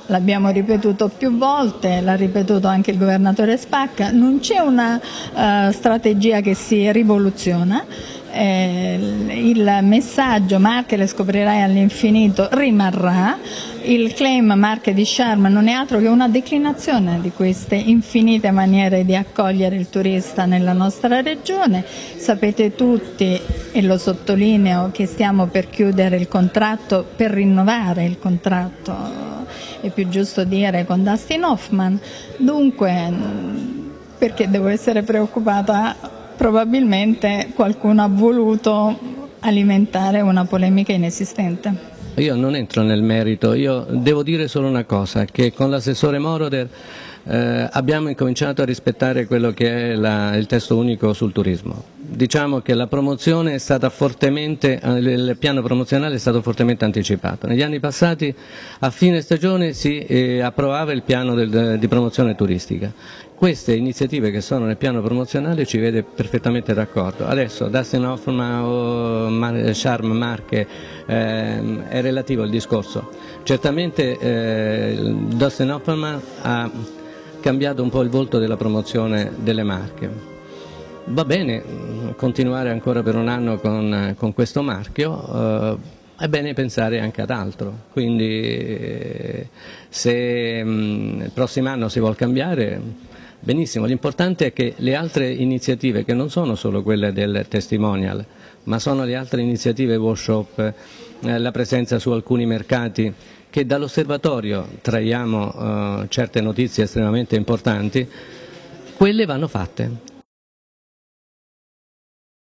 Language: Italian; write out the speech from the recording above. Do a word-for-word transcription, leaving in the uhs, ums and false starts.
l'abbiamo ripetuto più volte, l'ha ripetuto anche il governatore Spacca, non c'è una uh, strategia che si rivoluziona. Eh, il messaggio Marche le scoprirai all'infinito rimarrà, il claim Marche di Charme non è altro che una declinazione di queste infinite maniere di accogliere il turista nella nostra regione. Sapete tutti, e lo sottolineo, che stiamo per chiudere il contratto, per rinnovare il contratto, è più giusto dire, con Dustin Hoffman. Dunque, perché devo essere preoccupata? Probabilmente qualcuno ha voluto alimentare una polemica inesistente. Io non entro nel merito, io devo dire solo una cosa, che con l'assessore Moroder eh, abbiamo incominciato a rispettare quello che è la, il testo unico sul turismo. Diciamo che la promozione è stata fortemente, il piano promozionale è stato fortemente anticipato. Negli anni passati a fine stagione si eh, approvava il piano del, di promozione turistica. Queste iniziative che sono nel piano promozionale ci vede perfettamente d'accordo. Adesso Dustin Hoffman o Mar Charme Marche eh, è relativo al discorso. Certamente eh, Dustin Hoffman ha cambiato un po' il volto della promozione delle Marche. Va bene continuare ancora per un anno con, con questo marchio, eh, è bene pensare anche ad altro, quindi eh, se mh, il prossimo anno si vuol cambiare, benissimo, l'importante è che le altre iniziative, che non sono solo quelle del testimonial, ma sono le altre iniziative, workshop, eh, la presenza su alcuni mercati, che dall'osservatorio traiamo eh, certe notizie estremamente importanti, quelle vanno fatte.